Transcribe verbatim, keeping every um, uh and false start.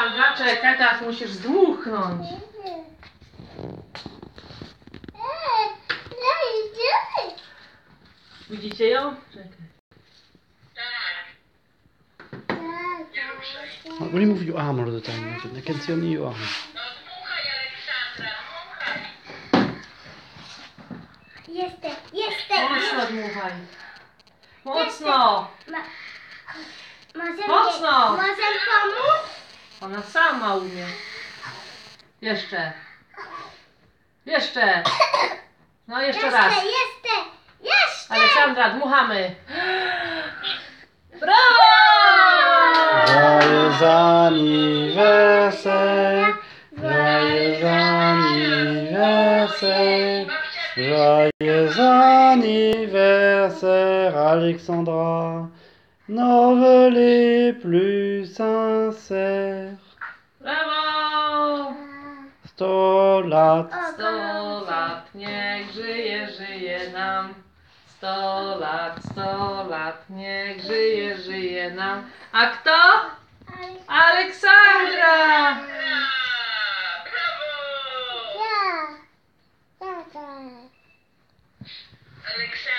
Aleksandra, czekaj, teraz musisz zdmuchnąć. Widzicie ją? Czekaj. Weli moet je armen door de tuin. Dan kent ze niet je armen. Jestem, jestem. Mocno dmuchaj. Mocno. Ma, możemy, Mocno. możemy pomóc? Ona sama umie. Jeszcze. Jeszcze. No jeszcze raz. Jeszcze, jeszcze, jeszcze. Aleksandra, dmuchamy. Brawo! Joyeux anniversaire, joyeux anniversaire, joyeux anniversaire Alexandra, nos vœux les plus sincères. Brawo! Sto lat, Sto lat, niech żyje, żyje nam. Sto lat, sto lat, niech żyje, żyje nam. A kto? Aleksandra! Ja. Tata. Aleksandra.